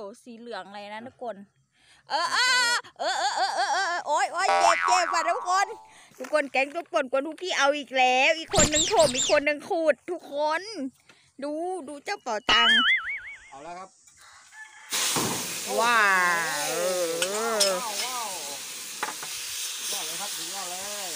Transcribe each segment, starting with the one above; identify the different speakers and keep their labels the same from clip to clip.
Speaker 1: สีเหลืองอะไรนะทุกคนโอ๊ยเจ็บว่ะทุกคนแก๊งตัวป่วนกวนทุกที่เอาอีกแล้วอีกคนนึงถมอีกคนนึงขูดทุกคนดูเจ้าเป่าตัง
Speaker 2: เอาแล้วครับ
Speaker 1: ว้าว
Speaker 2: เลยครับถึงแล้วเลย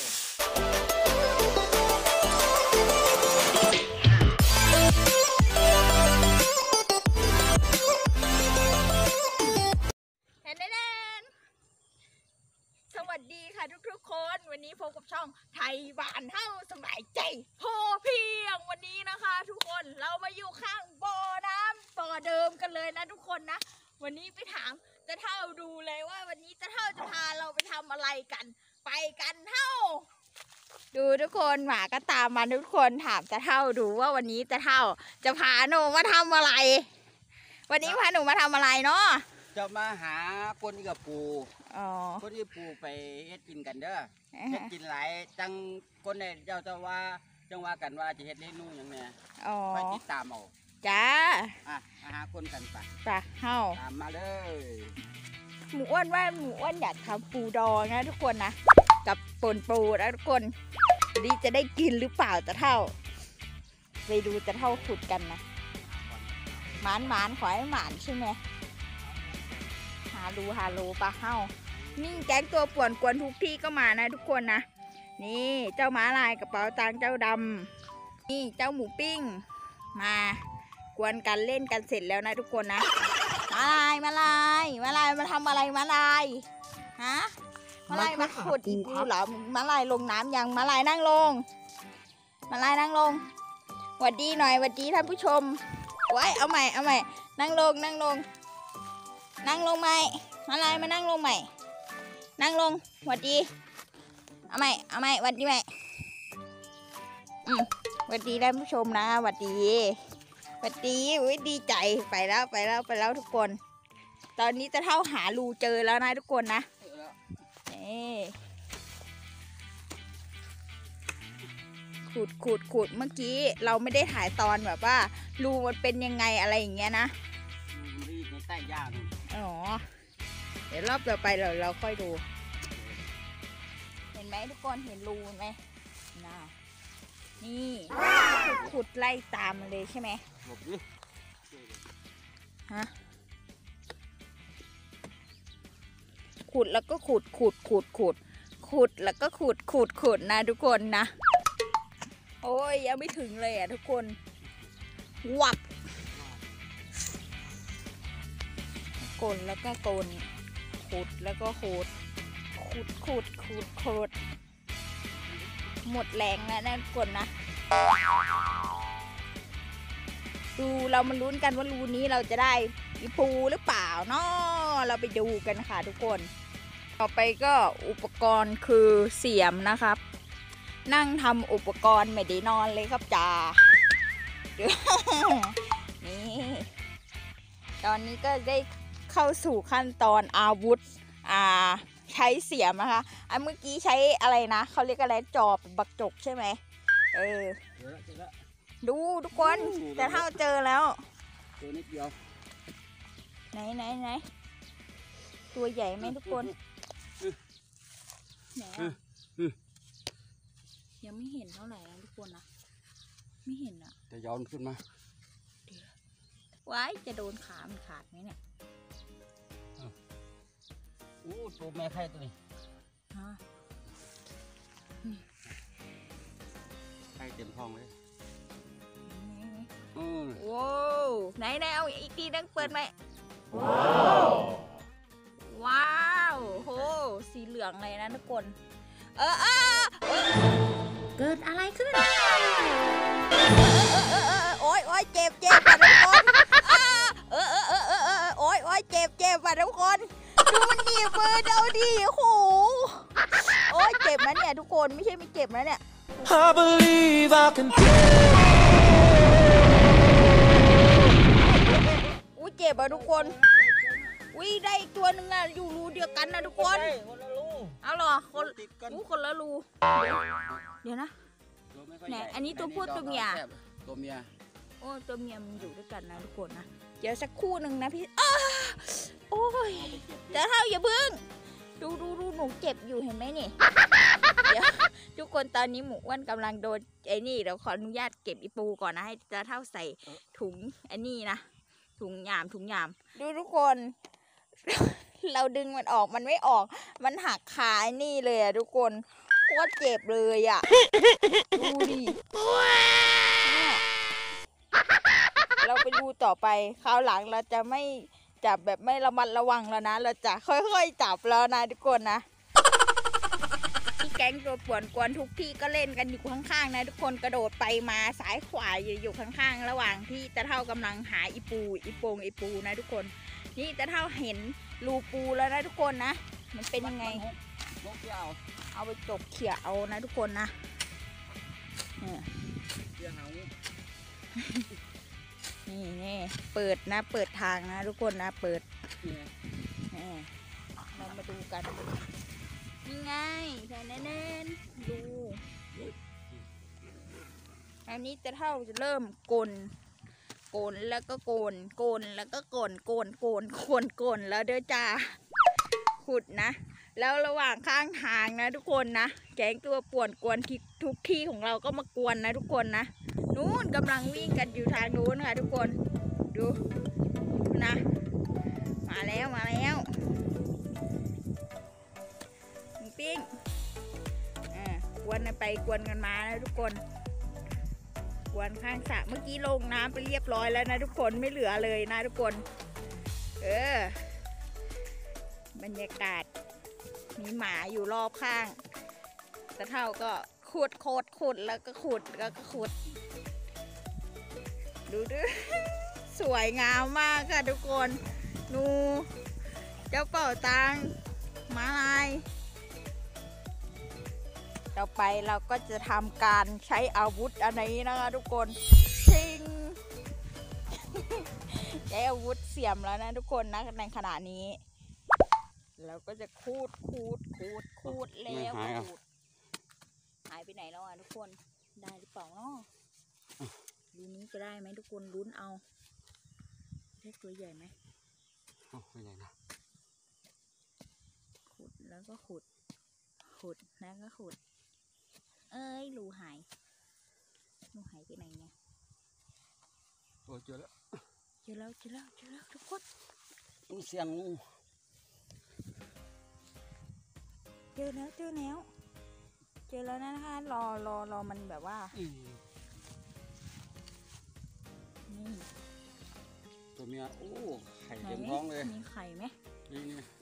Speaker 1: สวัสดีค่ะทุกคนวันนี้พบกับช่องไทยบ้านเฮ้าสบายใจพอเพียงวันนี้นะคะทุกคนเรามาอยู่ข้างบ่อน้ำบ่อเดิมกันเลยนะทุกคนนะวันนี้ไปถามตาเท่าดูเลยว่าวันนี้ตาเท่าจะพาเราไปทำอะไรกันไปกันเท่าดูทุกคนหมาก็ตามมาทุกคนถามตาเท่าดูว่าวันนี้ตาเท่าจะพาหนูมาทำอะไรวันนี้พาหนูมาทำอะไรเนาะ
Speaker 2: จะมาหาคนกับปูคนที่ปูไปเฮ็ดกินกันเด้อเฮ็ดกินหลายจังคนเนี่ยเจ้าจะว่าจังว่ากันว่าจะเฮ็ดเมนูอย่างเนี้ยไปติดตามเอา
Speaker 1: จ้า
Speaker 2: มาหาคนกันไป
Speaker 1: เฮ้า
Speaker 2: ตามมาเลย
Speaker 1: หมูอ้วนอยากทำปูดองนะทุกคนนะกับป่นปูนะทุกคนดีจะได้กินหรือเปล่าจะเท่าไปดูจะเท่าขุดกันนะหมานขอให้หมานใช่ไหมฮารูปลาเฮ้านี่แก๊งตัวป่วนกวนทุกที่ก็มานะทุกคนนะนี่เจ้าม้าลายกระเป๋าตังเจ้าดำนี่เจ้าหมูปิ้งมากวนกันเล่นกันเสร็จแล้วนะทุกคนนะมาลายมาทำอะไรมาลายฮะมาลายมาขุดอีกูเหรอมาลายลงน้ำยังมาลายนั่งลงหวัดดีหน่อยหวัดดีท่านผู้ชมไว้เอาใหม่นั่งลงใหม่มาลายมานั่งลงใหม่หวัดดีเอาใหม่หวัดดีใหม่หวัดดีท่านผู้ชมนะหวัดดีอุ้ยดีใจไปแล้วทุกคนตอนนี้จะเท่าหารูเจอแล้วนะทุกคนนะขุดเมื่อกี้เราไม่ได้ถ่ายตอนแบบว่ารูมันเป็นยังไงอะไรอย่างเงี้ยนะ
Speaker 2: รีดในใต้ย่าง
Speaker 1: เดี๋ยวรอบต่อไปเราค่อยดูเห็นไหมทุกคนเห็นรูไหมนี่ขุดไล่ตามมันเลยใช่ไหมฮะขุดแล้วก็ขุดแล้วก็ขุดนะทุกคนนะโอ้ยยังไม่ถึงเลยทุกคนวับกลแล้วก็กลขุดแล้วก็ขุดหมดแรงแล้วนะทุกคนนะดูเรามาลุ้นกันว่ารูนี้เราจะได้มีปูหรือเปล่าเนาะเราไปดูกันค่ะทุกคนต่อไปก็อุปกรณ์คือเสียมนะครับนั่งทำอุปกรณ์ไม่ได้นอนเลยครับจ่านี่ตอนนี้ก็ได้เข้าสู่ขั้นตอนอาวุธใช้เสียมนะคะเมื่อกี้ใช้อะไรนะเขาเรียกอะไรจอบบักจกใช่ไหมดูทุกคนแต่เท่าเจอแล้ว
Speaker 2: ตัวนิดเดียว
Speaker 1: ไหนตัวใหญ่ไหมทุกคนไหนยังไม่เห็นเท่าไหร่นะทุกคนนะไม่เห็นอ่ะ
Speaker 2: จะย้อนขึ้นมา
Speaker 1: ไว้จะโดนขามันขาดไหมเนี่ย
Speaker 2: ตัวแม่ไข่ตัวนี้ไข่เต็มท้องเลย
Speaker 1: ว้าวไหนเอาอีกทีนึงเปิดไหมว้าวโหสีเหลืองเลยนะทุกคนเกิดอะไรขึ้นโอ๊ยเจ็บว่ะทุกคนโอ๊ยเจ็บว่ะทุกคนดูมันหนีบมือเดาดิโอ้โหโอ๊ยเจ็บนะเนี่ยทุกคนไม่ใช่ไม่เจ็บนะเนี่ยอุ้ยเจ็บอ่ะทุกคนอุ้ยได้อีกตัวนึงอ่ะอยู่รูเดียวกันนะทุกคนเอาหรอคนละรูเดี๋ยวนะไหนอันนี้ตัวผู้ตัวเมีย
Speaker 2: ตัวเมีย
Speaker 1: โอ้ตัวเมียมันอยู่ด้วยกันนะทุกคนนะดี๋ยวสักครู่หนึ่งนะพี่โอ้ยจะเท่าอย่าเพิ่งดูหนูเจ็บอยู่เห็นไหมนี่เดี๋ยวทุกคนตอนนี้หมูอ้วนกำลังโดนไอ้นี่เดี๋ยวขออนุญาตเก็บอีปูก่อนนะให้จะเท่าใส่ถุงไอ้นี่นะถุงยามดูทุกคน เราดึงมันออกมันไม่ออกมันหักขาไอ้นี่เลยอะทุกคนโคตรเจ็บเลยอะดูดิเราไปดูต่อไปคราวหลังเราจะไม่จับแบบไม่ระมัดระวังแล้วนะเราจะค่อยๆจับแล้วนะทุกคนนะที่แก๊งตัวป่วนกวนทุกที่ก็เล่นกันอยู่ข้างๆนะทุกคนกระโดดไปมาซ้ายขวาอยู่ข้างๆระหว่างที่ตะเท่ากำลังหาอีปูนะทุกคนนี่ตะเท่าเห็นรูปูแล้วนะทุกคนนะมันเป็นยังไงเอาไปจกเขี่ยเอานะทุกคนนะนี่เปิดนะเปิดทางนะทุกคนนะเปิดเรามาดูกันนี่ไงแค่นั้นดูอันนี้จะเท่าจะเริ่มกลแล้วก็โกนแล้วก็โกนแล้วเด้อจ้าขุดนะแล้วระหว่างข้างทางนะทุกคนนะแก๊งตัวป่วนกวนทุกที่ของเราก็มากวนนะทุกคนนะนู้นกำลังวิ่งกันอยู่ทางนู้นค่ะทุกคนดูนะมาแล้วปิ้งกวนกันไปกวนกันมานะทุกคนกวนข้างสระเมื่อกี้ลงน้ำไปเรียบร้อยแล้วนะทุกคนไม่เหลือเลยนะทุกคนบรรยากาศมีหมาอยู่รอบข้างตะเท่าก็ขุดแล้วก็ขุดดูด้วยสวยงามมากค่ะทุกคนนูเจ้าเป่าตังมาลายต่อไปเราก็จะทำการใช้อาวุธอันนี้นะคะทุกคนชิง ใช้อาวุธเสียมแล้วนะทุกคนนะในขณะนี้เราก็จะคูดแล้วหายไปไหนแล้วอ่ะทุกคนได้หรือเปล่าเนาะดูนี้จะได้ไหมทุกคนลุ้นเอาได้ตัวใหญ่ไหม
Speaker 2: ไม่ใหญ่นะ
Speaker 1: ขุดแล้วก็ขุดแล้วก็ขุดรูหายไปไหนเนี่ย
Speaker 2: โอ้เจอแล้ว
Speaker 1: ทุกคน
Speaker 2: เสียงงู
Speaker 1: เจอแล้วนะคะรอมันแบบว่านี่
Speaker 2: ตัวเมียโอ้ไข่เต็มท้องเลย
Speaker 1: มีไข่ไหม
Speaker 2: นี่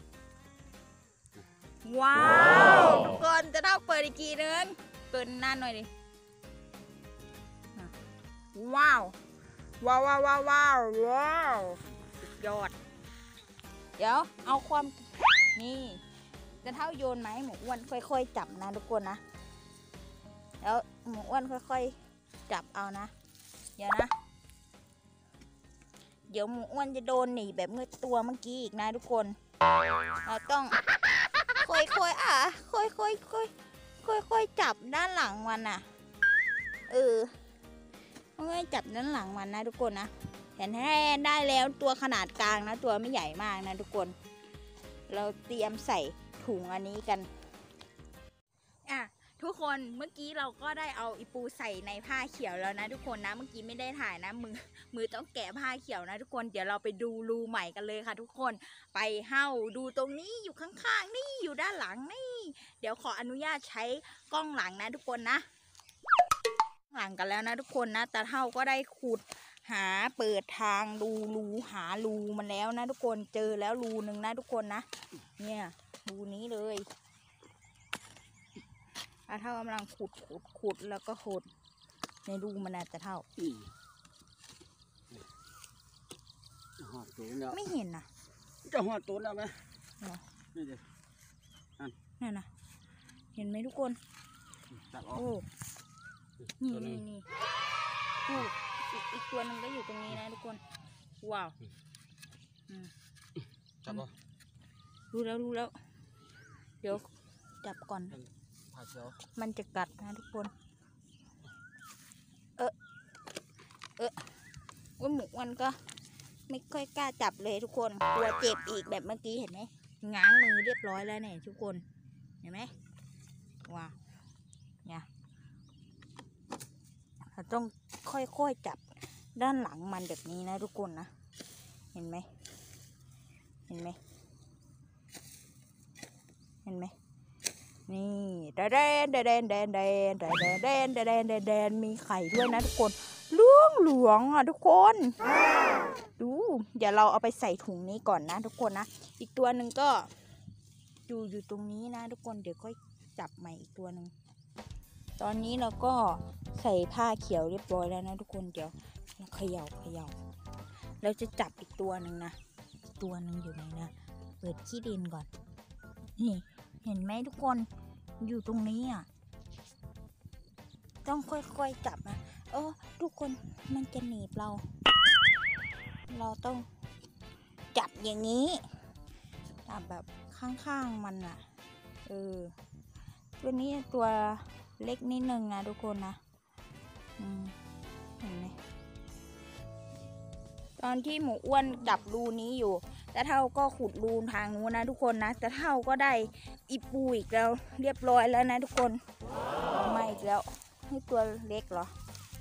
Speaker 1: ว้าวทุกคนจะเปิดอีกทีนึงเปิดนานหน่อยดิว้าวยอดเดี๋ยวเอาความนี่จะเท่าโยนไหมหมูอ้วนค่อยๆจับนะทุกคนนะแล้วหมูอ้วนค่อยๆจับเอานะเดี๋ยวหมูอ้วนจะโดนหนีแบบเมื่อตัวเมื่อกี้อีกนะทุกคนเราต้องค่อยจับด้านหลังมันน่ะค่อยจับด้านหลังมันนะทุกคนนะเห็นได้แล้วตัวขนาดกลางนะตัวไม่ใหญ่มากนะทุกคนเราเตรียมใส่ถุงอันนี้กันทุกคนเมื่อกี้เราก็ได้เอาอีปูใส่ในผ้าเขียวแล้วนะทุกคนนะเมื่อกี้ไม่ได้ถ่ายนะมือต้องแกะผ้าเขียวนะทุกคนเดี๋ยวเราไปดูรูใหม่กันเลยค่ะทุกคนไปดูตรงนี้อยู่ข้างๆนี่อยู่ด้านหลังนี่เดี๋ยวขออนุญาตใช้กล้องหลังนะทุกคนนะหลังกันแล้วนะทุกคนนะตาเท่าก็ได้ขุดหาเปิดทางดูรูหารูมันแล้วนะทุกคนเจอแล้วรูหนึ่งนะทุกคนนะเนี่ยรูนี้เลยตาเท่ากำลังขุดแล้วก็ขุดในรูมันนะตาเท่าไม่เห็นนะ
Speaker 2: จะหอดตัวแล้วไหมนี่ดิ
Speaker 1: นั่นนะเห็นไหมทุกคนโอ้นี่อีกตัวนึงก็อยู่ตรงนี้นะทุกคนว้าว
Speaker 2: จับ
Speaker 1: รู้แล้วเดี๋ยวจับก่อนมันจะกัดนะทุกคนว่าหมูมันก็ไม่ค่อยกล้าจับเลยทุกคนกลัวเจ็บอีกแบบเมื่อกี้เห็นไหมง้างมือเรียบร้อยแล้วเนี่ยทุกคนเห็นไหมว้าวเนี่ยเราต้องค่อยๆจับด้านหลังมันแบบนี้นะทุกคนนะเห็นไหมเห็นไหมเห็นไหมนี่แดนแดนแดนแดนแดนแดนแดนแดนแดนแดนมีไข่ด้วยนะทุกคนเหลืองอ่ะทุกคนดูเดี๋ยวเราเอาไปใส่ถุงนี้ก่อนนะทุกคนนะอีกตัวหนึ่งก็อยู่ตรงนี้นะทุกคนเดี๋ยวค่อยจับใหม่อีกตัวหนึ่งตอนนี้เราก็ใส่ผ้าเขียวเรียบร้อยแล้วนะทุกคนเดี๋ยวเขย่าเราจะจับอีกตัวหนึ่งนะตัวหนึ่งอยู่ไหนนะเปิดขี้ดินก่อนนี่เห็นไหมทุกคนอยู่ตรงนี้อ่ะต้องค่อยๆจับนะทุกคนมันจะหนีบเราต้องจับอย่างนี้จับแบบข้างๆมันอ่ะตัวนี้ตัวเล็กนิดนึงนะทุกคนนะเห็นไหมตอนที่หมูอ้วนจับรูนี้อยู่แต่เท่าก็ขุดรูทางนู้นนะทุกคนนะแต่เท่าก็ได้อีปูอีกแล้วเรียบร้อยแล้วนะทุกคนมาอีกแล้วให้ตัวเล็กเหรอ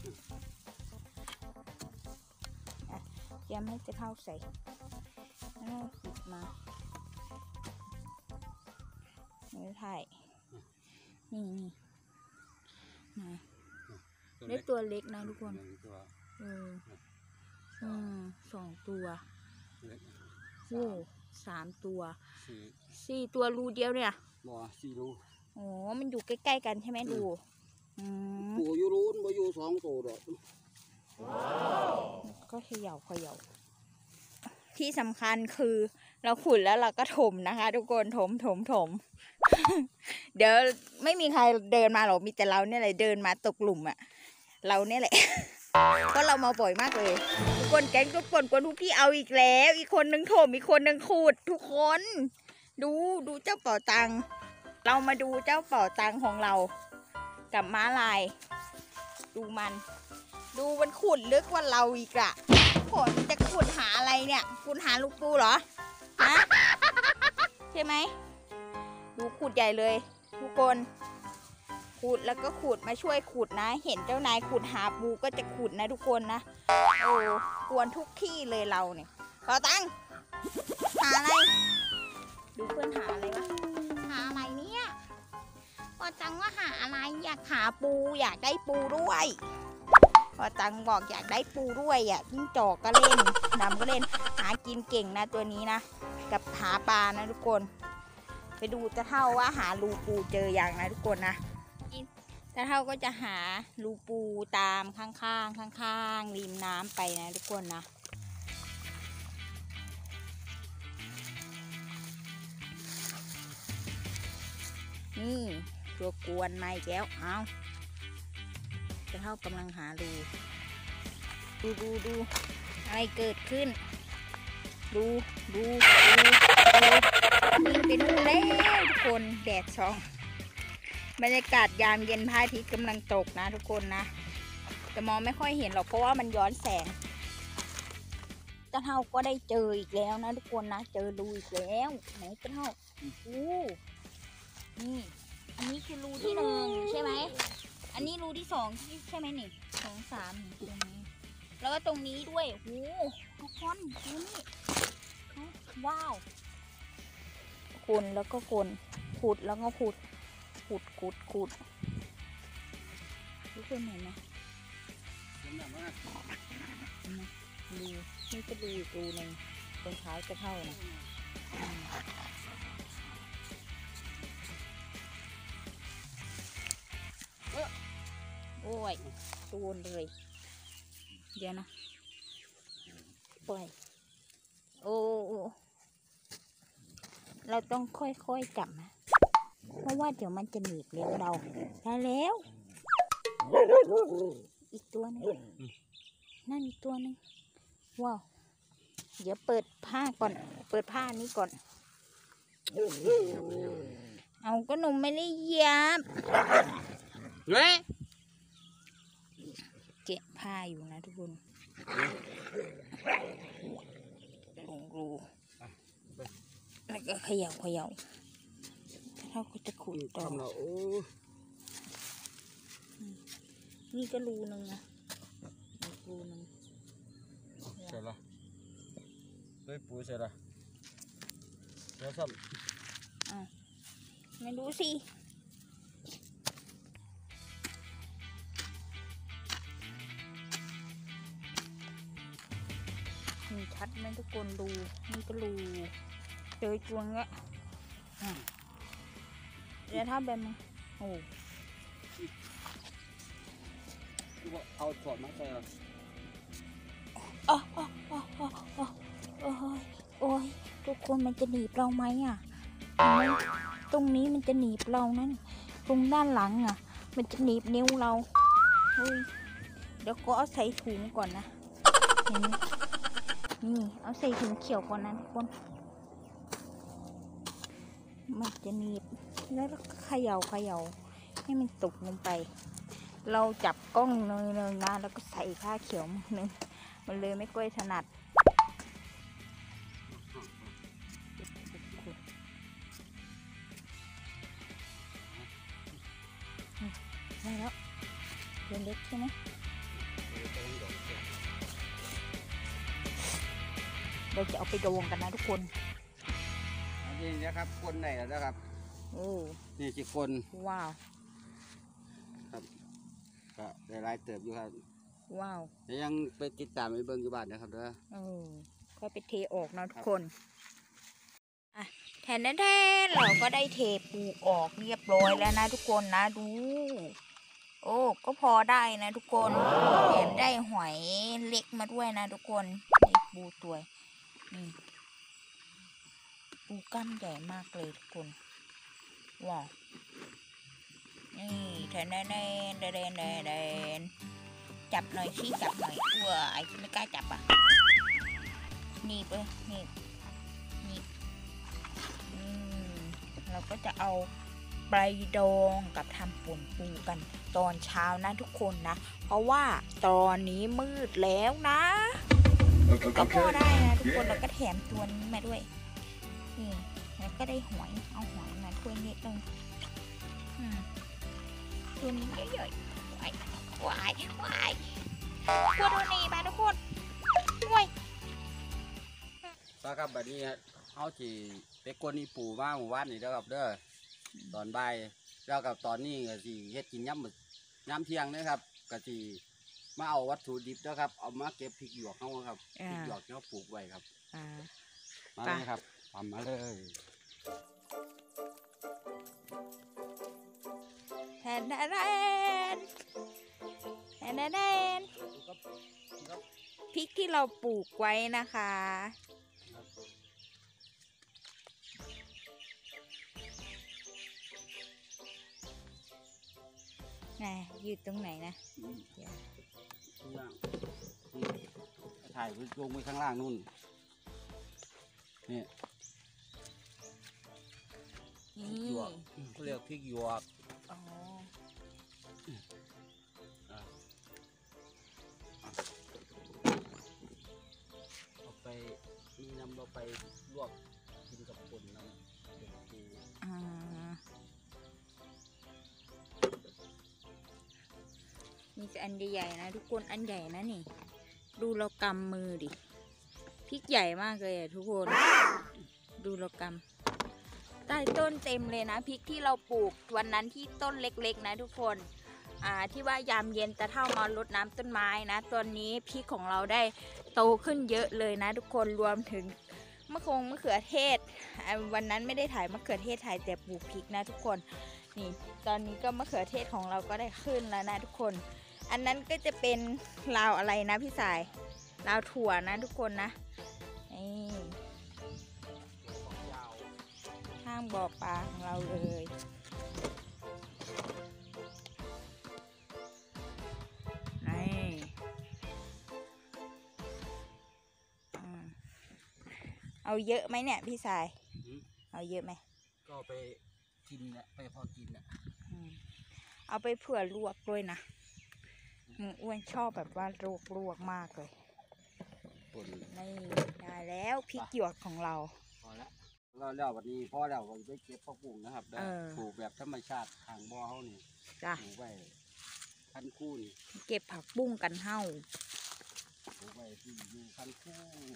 Speaker 1: เตรียมให้จะเข้าใส่แล้วขุดมานี่ถ่ายนี่ได้ตัวเล็กนะทุกคน2 ตัว3 ตัว4 ตัวรูเดียวเนี่ย
Speaker 2: 4 รู
Speaker 1: มันอยู่ใกล้ๆกันใช่ไหมดู
Speaker 2: ปูอยู่รูนบ่อยู่2 ตัวดอก
Speaker 1: ก็เขย่าที่สำคัญคือเราขุดแล้วเราก็ถมนะคะทุกคนถมเดี๋ยวไม่มีใครเดินมาหรอกมีแต่เราเนี่ยแหละเดินมาตกหลุมอ่ะเราเนี่ยแหละเพราะเรามาบ่อยมากเลยทุกคนแก๊งทุกคนกวนทุกที่เอาอีกแล้วอีกคนนึงถมอีกคนนึงขุดทุกคนดูเจ้าเป่าตังเรามาดูเจ้าเป่าตังของเรากับม้าลายดูมันขุดลึกกว่าเราอีกอะผลจะขุดหาอะไรเนี่ยขุดหาลูกปูเหรอฮะใช่ไหมดูขุดใหญ่เลยทุกคนขุดแล้วก็ขุดมาช่วยขุดนะเห็นเจ้านายขุดหาปูก็จะขุดนะทุกคนนะกวนทุกที่เลยเราเนี่ยขอตังหาอะไรดูเพื่อนหาอะไรวะหาอะไรเนี่ยขอตังว่าหาอะไรอยากหาปูอยากได้ปูด้วยพอตังบอกอยากได้ปูด้วยจิ้งจอกก็เล่นดำก็เล่นหากินเก่งนะตัวนี้นะกับหาปลานะทุกคนไปดูจะเท่าว่าหารูปูเจออย่างนะทุกคนนะจะเท่าก็จะหารูปูตามข้างริมน้ำไปนะทุกคนนะนี่ตัวกวนมาอีกแล้วเอาจะเท่ากำลังหาดูอะไรเกิดขึ้นดูไปนู่นแล้วทุกคนแดดช่องบรรยากาศยามเย็นพระอาทิตย์กำลังตกนะทุกคนนะแต่มองไม่ค่อยเห็นหรอกเพราะว่ามันย้อนแสงเจ้าเท่าก็ได้เจออีกแล้วนะทุกคนนะเจอรูอีกแล้วไหนเจ้าเท่านี่อันนี้คือรูที่1ใช่ไหมอันนี้รูที่2ใช่ไหมนี่2 3ตรงนี้แล้วก็ตรงนี้ด้วยทุกคนดูนี่ว้าวคนแล้วก็คนขุดแล้วก็ขุดทุกคนเห็นไหมดูนี่ก็ดูอีกรูนึงตรงเท้าจะเท่านะโอ้ยตูนเลยเดี๋ยวนะปล่อยเราต้องค่อยๆจับนะเพราะว่าเดี๋ยวมันจะหนีบเลี้ยวเราได้แล้วอีกตัวนึงนั่นอีกตัวนึงว้าวเดี๋ยวเปิดผ้าก่อนเปิดผ้านี้ก่อนเอาก็หนูไม่ได้เหยียบเกะผ้าอยู่นะทุกคนลงรูแล้วก็เขย่าถ้าเขาจะขุดต่อนี่ก็รูนึงนะรูนึง
Speaker 2: เสร็จละด้วยปูเสร็จละแล้วซ้
Speaker 1: ไม่รู้สินี่ชัดไหมทุกคนรูนี่ก็รูเจอจวงเงี้ยเดี๋ยวถ้าเป็นโอ้
Speaker 2: เอาถอดมาใส่ละ
Speaker 1: โอ้ยทุกคนมันจะหนีบเราไหมอ่ะตรงนี้มันจะหนีบเรานั่นตรงด้านหลังอ่ะมันจะหนีบนิ้วเราเฮ้ยเดี๋ยวก็เอาใส่ถุงก่อนนะเห็นนี่เอาใส่ถุงเขียวก่อนนะทุกคนมันจะหนีบแล้วเขย่าให้มันตกลงไปเราจับกล้องเนยนะแล้วก็ใส่ผ้าเขียวนึงมันเลยไม่ค่อยถนัดได้แล้วเล็กใช่ไหมเราจะเอาไปโดงกันนะทุกคน
Speaker 2: นี่นะครับคนไหนแล้วนะครับนี่จีคน
Speaker 1: ว้าว
Speaker 2: ครับก็ได้รายเติบอยู่ครับ
Speaker 1: ว้าว
Speaker 2: ยังไปติดตามไปเบิ้งอยู่บ้านนะครับเด้อ
Speaker 1: ก็ไปเทออกนะทุกคนแทนเราก็ได้เทปูออกเรียบร้อยแล้วนะทุกคนนะดูโอ้ก็พอได้นะทุกคนแถมได้หอยเล็กมาด้วยนะทุกคนนี่ปูตัวนี่ปูกล้ามใหญ่มากเลยทุกคนว้าวนี่แทนจับหน่อยสิจับหน่อยว้าไอ้ไม่กล้าจับอ่ะนี่ไปนี่เราก็จะเอาไปดองกับทำป่นปูกันตอนเช้านะทุกคนนะเพราะว่าตอนนี้มืดแล้วนะก็พอได้นะทุกคนแล้วก็แถมตัวนี้มาด้วยนี่แล้วก็ได้หอยเอาหอยมาถ้วยนิดนึงตัวนี้เยอะๆวายตัวนี้มาทุกคนด้วย
Speaker 2: ครับแบบนี้เอาจีไปกวนนี่ปูมาหมู่บ้านนี่เด้อครับเด้อตอนบ่ายแล้วกับตอนนี้ก็สิเฮ็ดกินย้ำเที่ยงนะครับก็สิมาเอาวัตถุดิบนะครับเอามาเก็บพริกหยวกเขาครับพริกหยวกที่เขาปลูกไว้ครับมาเลยครับทำมาเลย
Speaker 1: แทนพริกที่เราปลูกไว้นะคะอยู่ตรงไหนนะ
Speaker 2: ถ่ายลงไปข้างล่างนู่นนี่หยวกเขาเรียกพริกหยวกเอาไปมีนำเราไปลวกกินกับป่นน้ำเป็นปู
Speaker 1: มีแต่อันใหญ่ๆนะทุกคนอันใหญ่นะนี่ดูเรากำมือดิพริกใหญ่มากเลยทุกคนดูเรากำใต้ต้นเต็มเลยนะพริกที่เราปลูกวันนั้นที่ต้นเล็กๆนะทุกคนที่ว่ายามเย็นจะเท่ามารดน้ำต้นไม้นะตอนนี้พริกของเราได้โตขึ้นเยอะเลยนะทุกคนรวมถึงมะเขือเทศวันนั้นไม่ได้ถ่ายมะเขือเทศถ่ายแต่ปลูกพริกนะทุกคนนี่ตอนนี้ก็มะเขือเทศของเราก็ได้ขึ้นแล้วนะทุกคนอันนั้นก็จะเป็นลาวอะไรนะพี่สายลาวถั่วนะทุกคนนะนี่ข้างบ่อปลาของเราเลยนี่เอาเยอะไหมเนี่ยพี่สายเอาเยอะไหม
Speaker 2: ก็ไปกินเนี่ยไปพอกินเนี่ย
Speaker 1: เอาไปเผื่อลวกด้วยนะอ้วนชอบแบบว่าลวกมากเลย
Speaker 2: ปุ่น
Speaker 1: นี่ได้แล้วพริกหยวกของเรา
Speaker 2: พอแล้ววันนี้พอแล้วเราไปเก็บผักบุ้งนะครับปลูกแบบธรรมชาติทางบ่อเขานี่ปลูกไว้พันคู่นี่
Speaker 1: เก็บผักบุ้งกันเฮ้า
Speaker 2: ปลูกไว้ที่อยู่พันคู่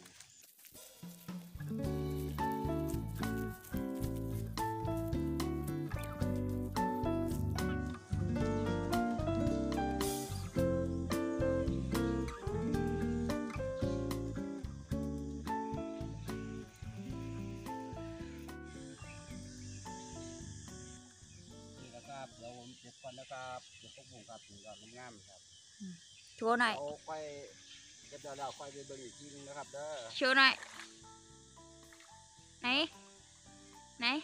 Speaker 2: เดี๋ยวผมเก็บก่อนนะครับเก็บพวกผมครับถึงก่อนงามๆครับ
Speaker 1: โชว์หน่อย
Speaker 2: เอาไปเก็บแล้วค่อยไปเบิ่งอีกทีนึงนะครับเด้อ
Speaker 1: โชว์หน่อยไหน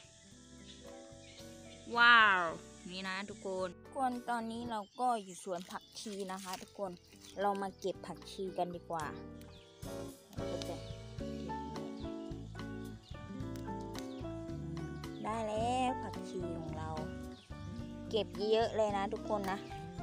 Speaker 1: ว้าวนี่นะทุกคนตอนนี้เราก็อยู่สวนผักชีนะคะทุกคนเรามาเก็บผักชีกันดีกว่าเราจะได้แล้วผักชีของเราเก็บเยอะเลยนะทุกคนนะ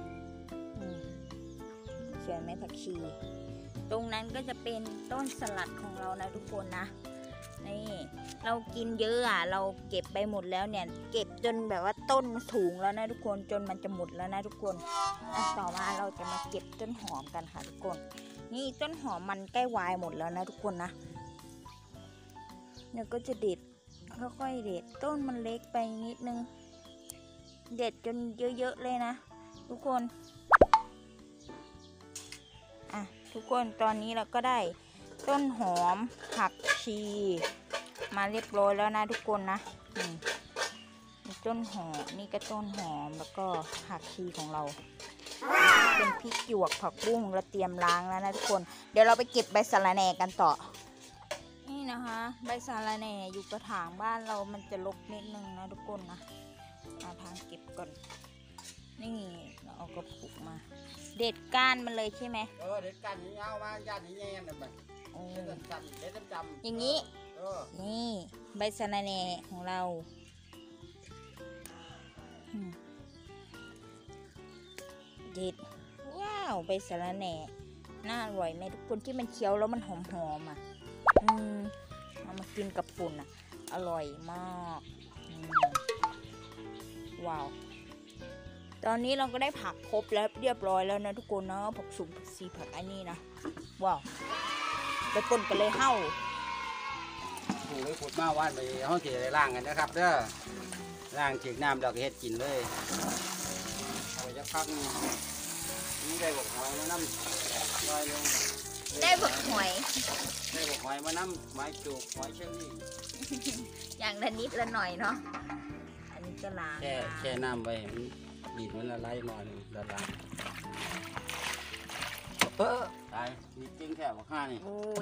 Speaker 1: สวยไหมผักชีตรงนั้นก็จะเป็นต้นสลัดของเรานะทุกคนนะนี่เรากินเยอะอ่ะเราเก็บไปหมดแล้วเนี่ยเก็บจนแบบว่าต้นสูงแล้วนะทุกคนจนมันจะหมดแล้วนะทุกคนต่อมาเราจะมาเก็บต้นหอมกันค่ะทุกคนนี่ต้นหอมมันใกล้วายหมดแล้วนะทุกคนนะเนี่ยก็จะเด็ดค่อยๆเด็ดต้นมันเล็กไปนิดนึงเด็ดจนเยอะๆเลยนะทุกคนทุกคนตอนนี้เราก็ได้ต้นหอมผักชีมาเรียบร้อยแล้วนะทุกคนนะต้นหอมนี่ก็ต้นหอมแล้วก็ผักชีของเราเป็นพริกหยวกผักบุ้งเราเตรียมล้างแล้วนะทุกคนเดี๋ยวเราไปเก็บใบสะระแหน่กันต่อนี่นะคะใบสะระแหน่อยู่กระถางบ้านเรามันจะรกนิดนึงนะทุกคนนะเอาทางเก็บก่อนนี่เราเอากระปุกมาเด็ดก้านมันเลยใช่ไหม
Speaker 2: เด็ดก้านนี้เอามาญาตินี้แย่แบบแบบเด็ดจำ
Speaker 1: อย่างนี้นี่ใบสะระแหน่ของเราเด็ดว้าวใบสะระแหน่น่าอร่อยไหมทุกคนที่มันเคี้ยวแล้วมันหอมๆเอามากินกับปุ่นอร่อยมากว้าวตอนนี้เราก็ได้ผักครบแล้วเรียบร้อยแล้วนะทุกคนนะผักสุ่มผักซีผักอันนี้นะว้าวไปป่นกันเลยเฮ้า
Speaker 2: ปลูกไว้ขุดมาว่านไปห้องเสียล่างกันนะครับเด้อล่างฉีกน้ำเราก็เฮ็ดกินเลยเอาไปจะพักนี่ได้บกหอยมาน้ำลอยลง
Speaker 1: ได้บกหอย
Speaker 2: มาน้ำไม้จูบหอยเชอรี่
Speaker 1: อย่างละนิดละหน่อยเนาะอันนี้ก็ล้าง
Speaker 2: แช่น้ำไปบีบมันละลายหน่อยละลายตายมีจริงแค่ว่าข้านี่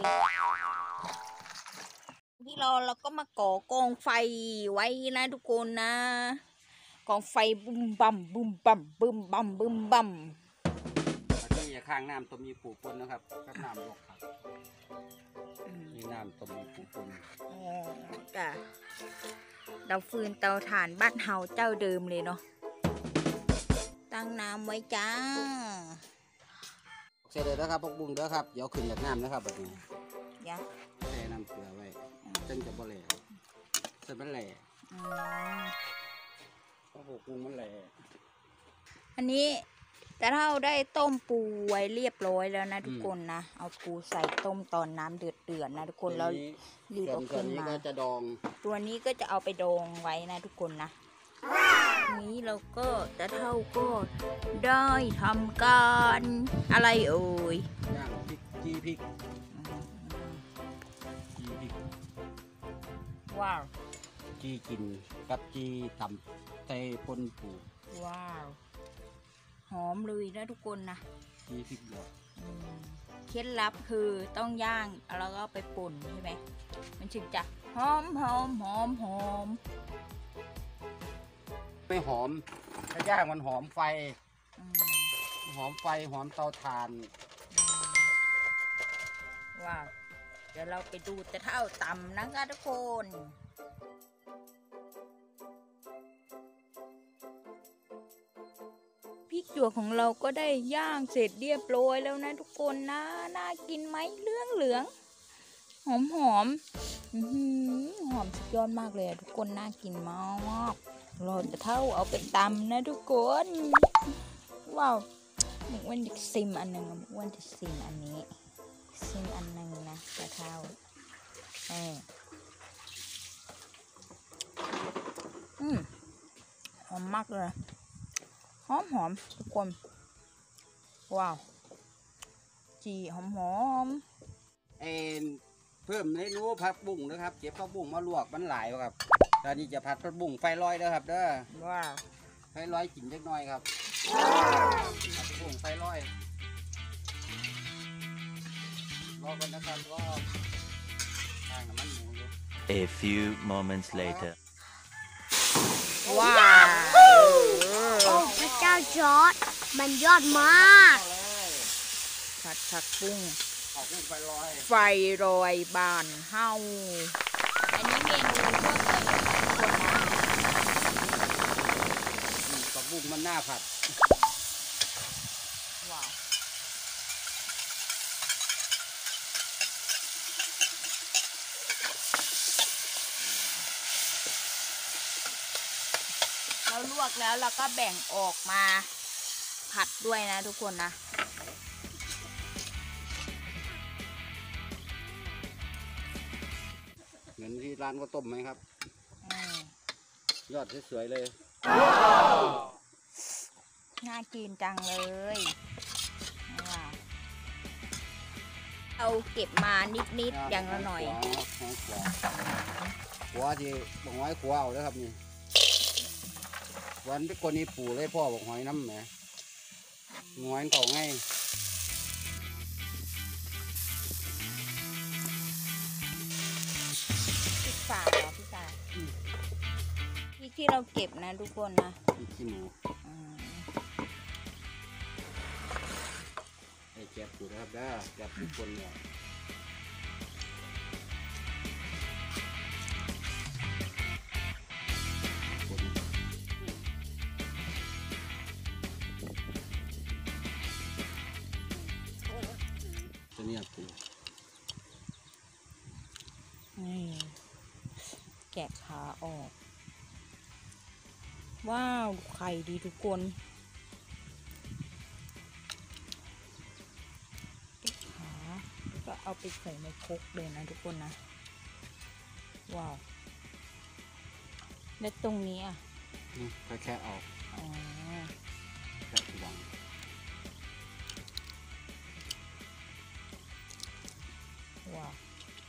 Speaker 1: ที่เราก็มาก่อกองไฟไว้นะทุกคนนะกองไฟบุ้มบั่มบุ้มบั่มบึ้มบั่มบึ้มบั่ม
Speaker 2: นี่ข้างน้ำต้มมีปูปนนะครับข้างน้ำลวกครับนี่น้ำต้มมีปูปน
Speaker 1: จ้ะเราฟืนเตาถ่านบ้านเฮาเจ้าเดิมเลยเนาะตั้งน้ำไว้จ้า
Speaker 2: เสร็จเลยนะครับพวกบุ้งเด้อครับเดี๋ยวขึ้นจากน้ำนะครับแบบนี้แช่น้ำเกลือไว้จึงจะบ่แหล่เสร็จมันแหล่เพราะพวกบุ้งมันแหล่
Speaker 1: อันนี้แต่ถ้าเราได้ต้มปูไว้เรียบร้อยแล้วนะทุกคนนะเอาปูใส่ต้มตอนน้ำเดือดนะทุกคนแล้วรีบเอาขึ้นมาตัวนี้ก็จะเอาไปดองไว้นะทุกคนนะนี้เราก็จะเท่าก็ได้ทำการอะไรเอ่ย
Speaker 2: ย่างพริกจีพริก
Speaker 1: ว้าว
Speaker 2: จีกินกับจีทำใส่ปนปู
Speaker 1: ว้าวหอมเลยนะทุกคนนะ
Speaker 2: จีพริกหยด
Speaker 1: เคล็ดลับคือต้องย่างแล้วก็ไปป่นใช่ไหมมันถึงจะหอม
Speaker 2: ไม่หอมถ้าย่างมันหอมไฟหอมเตาถ่าน
Speaker 1: ว้าวเดี๋ยวเราไปดูจะเท่าตำนะคะทุกคนพริกจั่วของเราก็ได้ย่างเสร็จเรียบร้อยแล้วนะทุกคนนะน่ากินไหมเหลืองหอมหอมสุดยอดมากเลยทุกคนน่ากินมากเราจะเท่าเอาไปตำนะทุกคนว้าวหมูอ้วนจะซิมอันหนึ่งหมูอ้วนจะซิมอันนี้ซิมอันหนึ่งนะจะเท่าหอมมากเลยหอมทุกคนว้าวจีหอม
Speaker 2: เพิ่มเมนูผัดบุ้งนะครับเก็บผักบุ้งมาลวกมันหลายครับตอนนี้จะผัดผักบุ้งไฟลอยเด้อครับเด้อ
Speaker 1: ว้าว
Speaker 2: ไฟลอยกินเล็กน้อยครับผัดบุ้งไฟลอยรอกันนะครับรอทางน้ำมันหมูอยู่
Speaker 3: A few moments later
Speaker 1: ว้าว
Speaker 4: โอ้พระเจ้าจอร์จมันยอดมาก
Speaker 1: ผัดผักบุ้ง
Speaker 2: ไฟลอย
Speaker 1: บานเฮาอันนี้เมนูทั่วไปคนนะ
Speaker 2: ผักบุ้งมันน่าผัด
Speaker 1: ว้าวเราลวกแล้วเราก็แบ่งออกมาผัดด้วยนะทุกคนนะ
Speaker 2: เหมือนที่ร้านก็ต้มไหมครับยอดสวยๆเลย
Speaker 1: น่ากินจังเลยเอาเก็บมานิดๆอย่างละหน่อย
Speaker 2: ขัวที่บอกหอยขัวเอาแล้วครับนี่วันที่คนนี้ปู่เลยพ่อบอกหอยน้ำแหมหอยเก่าง่าย
Speaker 1: ฝาเหรอพี่ตาที่เราเก็บนะทุกคนนะ
Speaker 2: ขี้หมูไอ้เก็บอยู่นะครับได้เก็บทุกคนเนี่ยตัวนี้ปู
Speaker 1: แกะขาออกว้าวไข่ดีทุกคนแกะขาแล้วก็เอาไปใส่ในครกเลยนะทุกคนนะว้าวแล้วตรงนี้อ่ะ
Speaker 2: แค่ออกแค่วาง
Speaker 1: ว้าว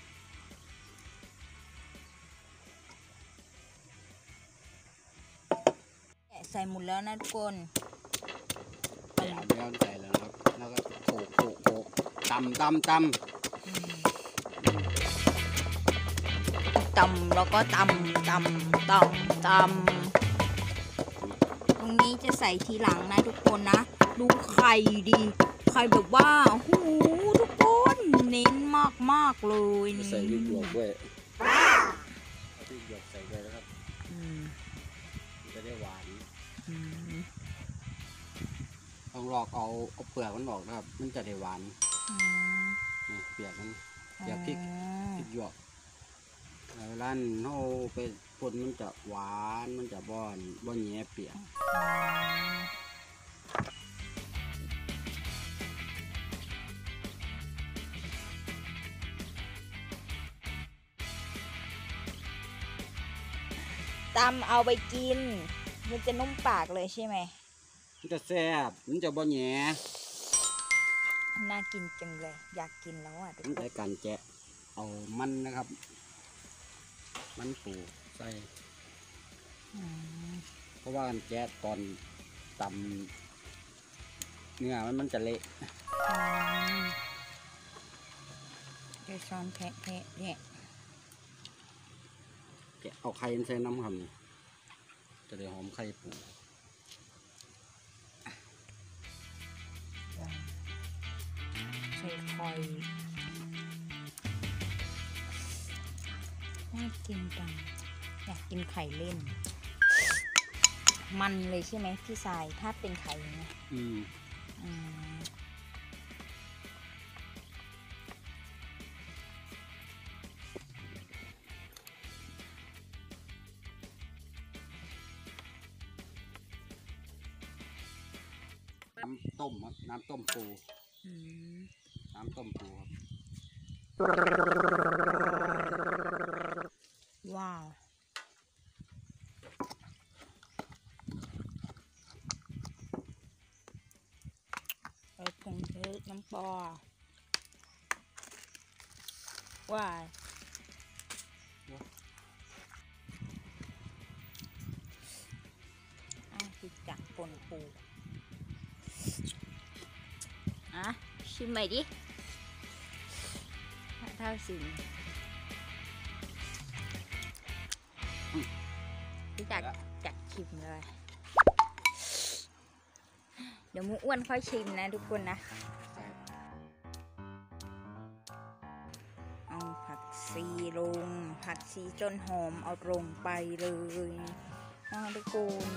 Speaker 1: ใส่หมดแล้วนะทุกคน
Speaker 2: แล้วใส่แล้วครับแล้วก็โขกตำ
Speaker 1: แล้วก็ตำตรงนี้จะใส่ทีหลังนะทุกคนนะดูไข่ดีไข่แบบว่าโอ้โหทุกคนเน้นมากเลย
Speaker 2: นี่ใส่พริกหยวกด้วยพริกหยวกใส่ด้วยนะครับจะได้หวานต้องลอกเอาเปลือกมันออกนะครับมันจะได้หวานนี่เปลือกมันเปลือกพริกหยวกร้านเขาไปปนมันจะหวานมันจะบ่แย่เปียก
Speaker 1: ตำเอาไปกินมันจะนุ่มปากเลยใช่ไหม
Speaker 2: มันจะแซ่บมันจะบ่แย่
Speaker 1: น่ากินจังเลยอยากกินแล้วอ่ะ
Speaker 2: ทุกคนใช้การแจะเอามันนะครับมันปูใส่เพราะว่าการแจะตอนตำเนื้อมันจะเละ
Speaker 1: จะช้อนแทะเนี่ย
Speaker 2: เอาไข่ใส่น้ำครับจะได้หอมไข่ปู
Speaker 1: ใส่ไข่น่ากินจังอยากกินไข่เล่นมันเลยใช่ไหมพี่สายถ้าเป็นไข่อย่างเงี้ย
Speaker 2: อืม
Speaker 1: อืม
Speaker 2: น้ำต้มครับน้ำต้มปู
Speaker 1: อืม
Speaker 2: น้ำต้มปูครับ
Speaker 1: ว้าวไอ้ผงเทน้ำปลาว้าวคือจักปนปูชิมใหม่ดิเท่าสิพี่จักชิมเลย เดี๋ยวหมูอ้วนค่อยชิมนะทุกคนนะ
Speaker 2: ใส่
Speaker 1: เอาผักชีลงผักชีจนหอมเอาลงไปเลยนะทุกคน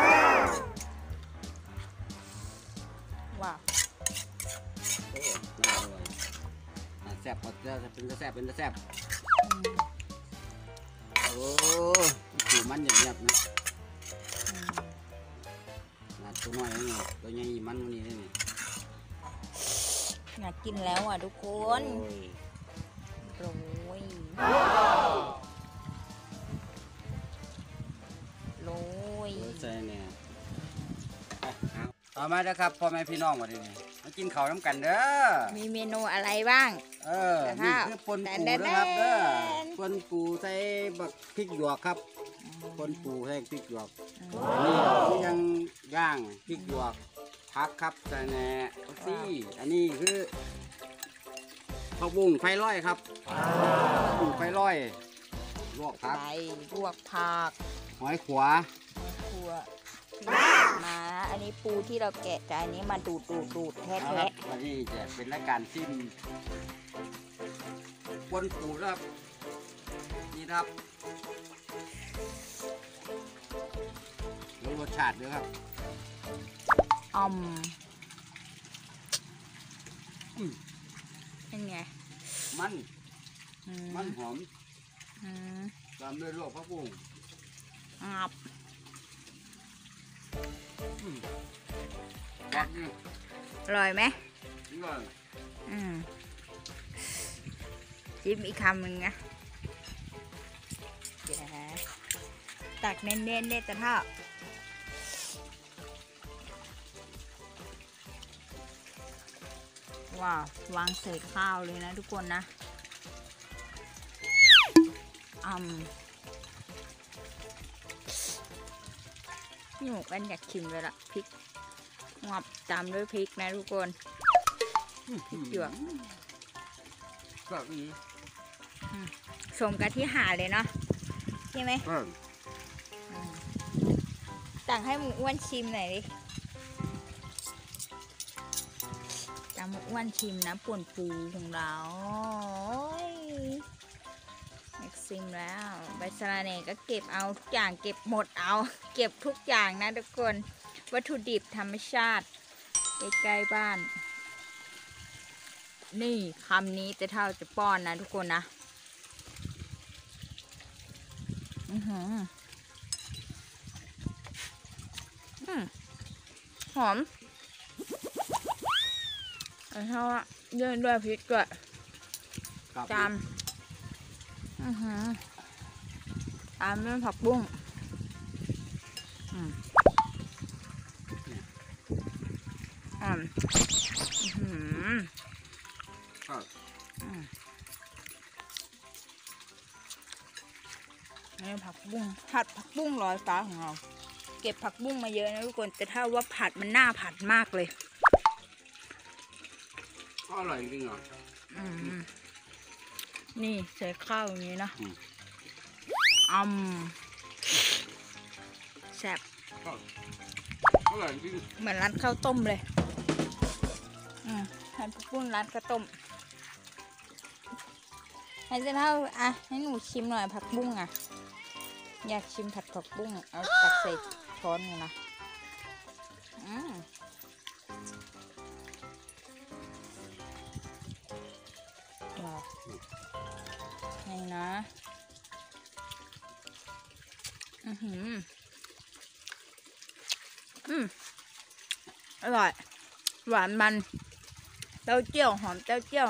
Speaker 1: ว้าว
Speaker 2: โอ้น่าอร่อยแซ่บพอจะเป็นจะแซ่บเป็นจะแซ่บ
Speaker 1: อืม
Speaker 2: โอ้ปูมันอย่างเงียบนะ
Speaker 1: อืม
Speaker 2: ตัวน้อยนี่ตัวใหญ่มันวันนี้นี่
Speaker 1: อยากกินแล้วอ่ะทุกคน
Speaker 2: โอ้ย
Speaker 1: โรยโรย
Speaker 2: ใส่เนี่ยต่อมาเด้อครับพ่อแม่พี่น้องวันนี้มากินข้าวน้ำกันเด้อ
Speaker 1: มีเมนูอะไรบ้าง
Speaker 2: นี่คือปนปูนะครับเด้อปนปูใส่บักพริกหยวกครับปนปูใส่พริกหยวกอันนี้คือยังย่างพริกหยวกผักครับใส่แหน่ซี่อันนี้คือผักบุ้งไฟร้อยครับผักบุ้งไฟร้อยลวกผัก
Speaker 1: ใส่ลวกผัก
Speaker 2: หอยขวา
Speaker 1: ครัวมาอันนี้ปูที่เราแกะจากอันนี้มาดูดแท้
Speaker 2: นะครับวันนี้จะเป็นรายการซิมปนปูนะครับนี่ครับแล้วรสชาติด้วยครับ
Speaker 1: เป็นไง
Speaker 2: มัน
Speaker 1: อื
Speaker 2: มันหอม
Speaker 1: อืม
Speaker 2: ตามด้วยลวกผักบุ้ง
Speaker 1: งับ
Speaker 2: แบบนี้
Speaker 1: อร่อยไหม
Speaker 2: นี่ก่อน
Speaker 1: จิ้มอีกคำหนึ่งนะเดี๋ยวตักเน้นๆเนี่ยจะเท่าว้าววางใส่ข้าวเลยนะทุกคนนะนี่หมูกันอยากชิมเลยล่ะพริกงับตามด้วยพริกนะทุกคนพริกหยวก
Speaker 2: แบบนี้
Speaker 1: สมกับที่หาเลยเนาะใช่ไหมสั่งให้หมูอ้วนชิมหน่อยดิสั่งหมูอ้วนชิมนะป่นปูของเราอยากชิมแล้วใบสะระแหน่ก็เก็บเอาทุกอย่างเก็บหมดเอา เก็บทุกอย่างนะทุกคนวัตถุดิบธรรมชาติใกล้ๆบ้านนี่คำนี้จะเท่าจะป้อนนะทุกคนนะหอมแต่เท่าอะเยื่อด้วยพริกด้วยจามตามด้วยผักบุ้งนี่ผักบุ้งผัดผักบุ้งลอยฟ้าของเราเก็บผักบุ้งมาเยอะนะทุกคนแต่ถ้าว่าผัดมันน่าผัดมากเลย
Speaker 2: ก็อร่อยจริงเหรอ
Speaker 1: นี่ใส่ข้าวอย่างนี้นะแซ่บ
Speaker 2: อร่อยจริง
Speaker 1: เหมือนร้านข้าวต้มเลยทานผักบุ้งร้านข้าวต้มให้เจ้าเท่าให้หนูชิมหน่อยผักบุ้งอยากชิมผัดผักบุ้งเอาตักใส่ช้อนหนึ่งนะนี่นะอร่อย หวานมันเต้าเจี้ยวหอมเต้าเจี้ยว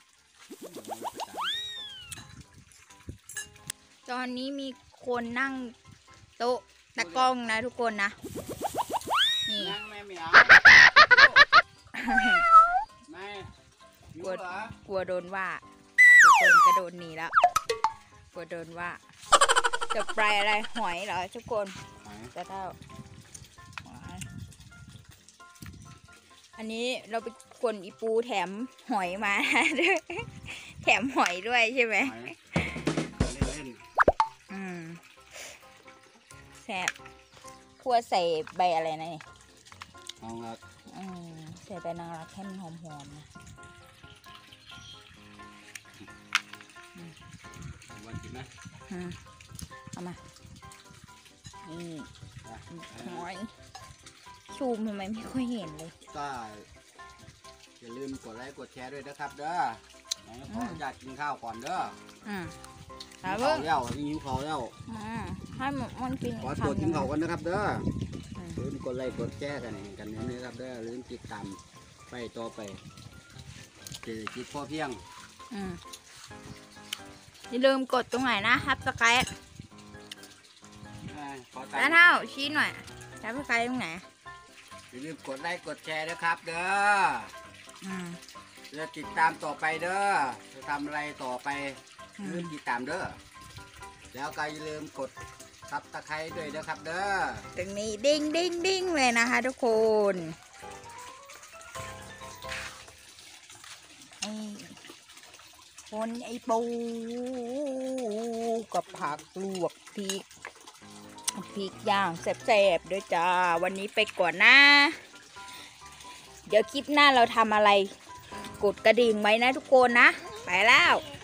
Speaker 1: ตอนนี้มีคนนั่งโต๊ะตะกล้องนะทุกคนนะนี่
Speaker 2: นั่งแม่เหมียวไม่
Speaker 1: กลัวโดนว่าทุกคนกระโดดหนีแล้วกลัวโดนว่าจะปลายอะไรหอยเหรอทุกคนจะเท่าอันนี้เราไปกวนอีปูแถมหอยมา แถมหอยด้วยใช่ไหมแซ่บคั่วใส่ใบอะไรนะนี่
Speaker 2: นางรัก
Speaker 1: ใส่ใบนางรักให้มันหอมๆนะ
Speaker 2: วันกินนะ
Speaker 1: เอามานี่หอยชูมทำไมไม่ค่อยเห็นเลย
Speaker 2: ก็อย่าลืมกดไลค์กดแชร์ด้วยนะครับเด้อขออยากกินข้าวก่อนเด้อ
Speaker 1: ครับ
Speaker 2: ข้าวแล้วหิวข้าวแล้ว
Speaker 1: ให้มันกิน
Speaker 2: ขอตัวกินข้าวกันนะครับเด้อลืมกดไลค์กดแชร์กันนี้นะครับเด้อลืมติดตามไปต่อไปเศรษฐกิจพอเพียง
Speaker 1: อย่าลืมกดตรงไหนนะฮับสไครต์แล้วเท่าชี้หน่อยฮับสไครต์ตรงไหน
Speaker 2: อย่าลืมกดไลค์กดแชร์นะครับเด้อจะติดตามต่อไปเด้อจะทำอะไรต่อไปลืมติดตามเด้อแล้วก็อย่าลืมกดซับสไครต์ด้วยนะครับเด้อ
Speaker 1: ตรงนี้ดิ้งดิ้งดิ้งเลยนะคะทุกคนคนไอปูกับผักลวกพริกย่างแซ่บๆด้วยจ้าวันนี้ไปก่อนนะเดี๋ยวคลิปหน้าเราทำอะไรกดกระดิ่งไว้นะทุกคนนะไปแล้ว